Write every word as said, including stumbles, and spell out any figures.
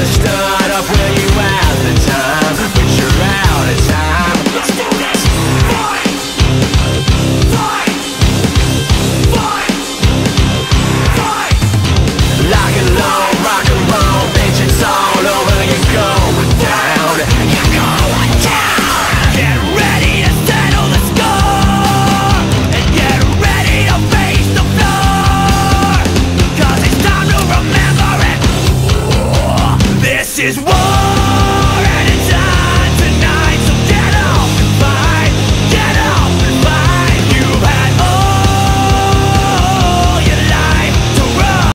start up when you have the time, but you're out of time. Let's do this. Fight! Fight! Fight! Fight! Lock and load, rock and roll, bitch, it's all over. You're going down. You're going down. Get ready to settle the score, and get ready to face the floor, 'cause it's time to remember it. This is war.